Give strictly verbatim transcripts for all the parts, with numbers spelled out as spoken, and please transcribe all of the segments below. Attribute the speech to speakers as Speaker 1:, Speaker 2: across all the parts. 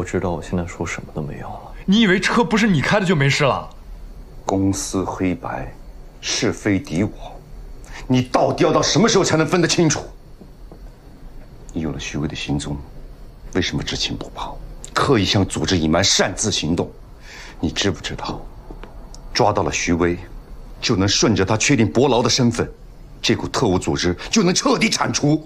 Speaker 1: 我知道我现在说什么都没用了。
Speaker 2: 你以为车不是你开的就没事了？
Speaker 3: 公私黑白，是非敌我，你到底要到什么时候才能分得清楚？你有了徐威的行踪，为什么知情不报，刻意向组织隐瞒，擅自行动？你知不知道，抓到了徐威，就能顺着他确定伯劳的身份，这股特务组织就能彻底铲除。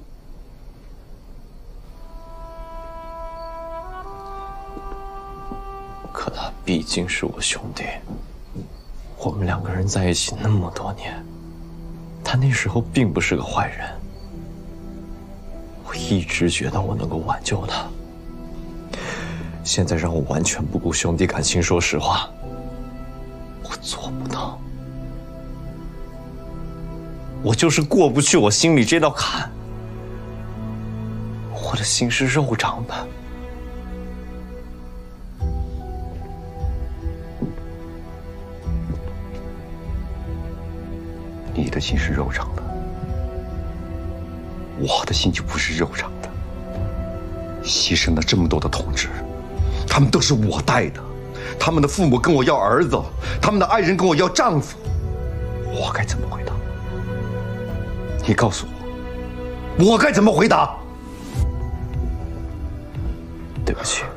Speaker 1: 可他毕竟是我兄弟，我们两个人在一起那么多年，他那时候并不是个坏人。我一直觉得我能够挽救他，现在让我完全不顾兄弟感情，说实话，我做不到。我就是过不去我心里这道坎，我的心是肉长的。
Speaker 3: 你的心是肉长的，我的心就不是肉长的。牺牲了这么多的同志，他们都是我带的，他们的父母跟我要儿子，他们的爱人跟我要丈夫，我该怎么回答？你告诉我，我该怎么回答？
Speaker 1: 对不起，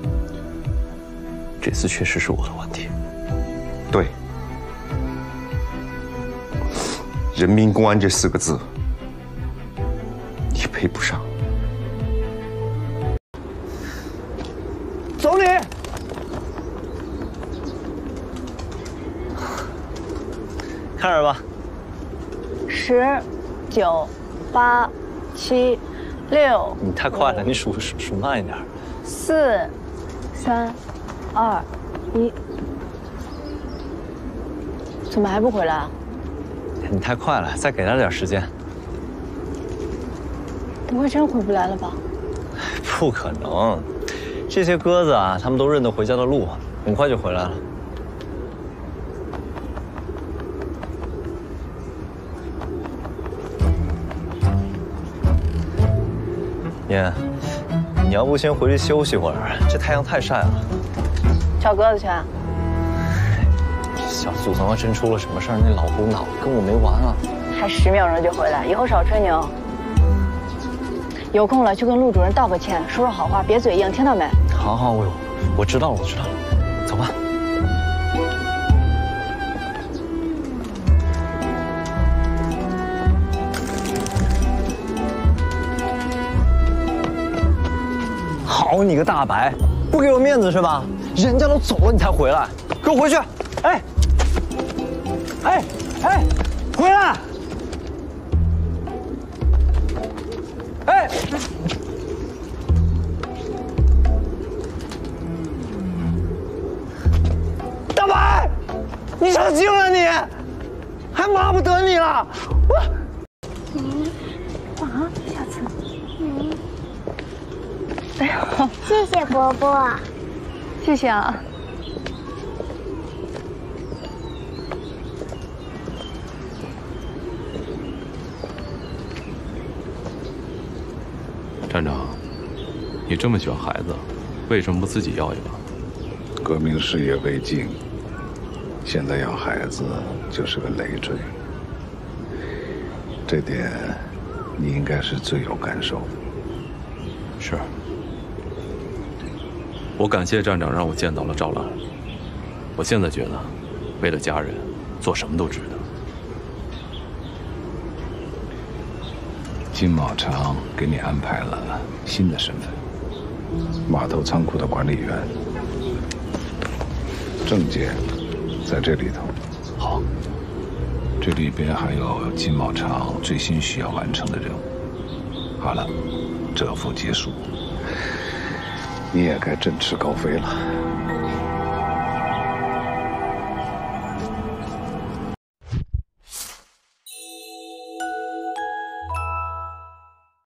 Speaker 1: 这次确实是我的问题。
Speaker 3: 对。人民公安这四个字，你配不上。
Speaker 4: 总理，开始吧。
Speaker 5: 十、九、八、七、六。
Speaker 1: 你太快了，你数数数慢一点。
Speaker 5: 四、三、二、一。怎么还不回来啊？
Speaker 1: 你太快了，再给他点时间。
Speaker 5: 不会真回不来了吧？
Speaker 1: 不可能，这些鸽子啊，他们都认得回家的路，很快就回来了。爷，你要不先回去休息会儿，这太阳太晒了。
Speaker 5: 找鸽子去啊？
Speaker 1: 小祖宗要真出了什么事儿，那老胡脑跟我没完啊！
Speaker 5: 还十秒钟就回来，以后少吹牛。有空了去跟陆主任道个歉，说说好话，别嘴硬，听到没？
Speaker 1: 好好，我我知道了，我知道了，走吧。好你个大白，不给我面子是吧？人家都走了你才回来，给我回去！哎，哎哎，回来！哎，大白，你成精了你，还骂不得你了！我，
Speaker 5: 嗯，啊，下次，嗯，哎呦，
Speaker 6: 谢谢伯伯，
Speaker 5: 谢谢啊。
Speaker 7: 站长，你这么喜欢孩子，为什么不自己要一个？
Speaker 8: 革命事业未尽，现在要孩子就是个累赘，这点你应该是最有感受。
Speaker 7: 是，我感谢站长让我见到了赵兰。我现在觉得，为了家人，做什么都值得。
Speaker 8: 金茂昌给你安排了新的身份，码头仓库的管理员，证件在这里头。
Speaker 7: 好，
Speaker 8: 这里边还有金茂昌最新需要完成的任务。好了，这副结束，你也该振翅高飞了。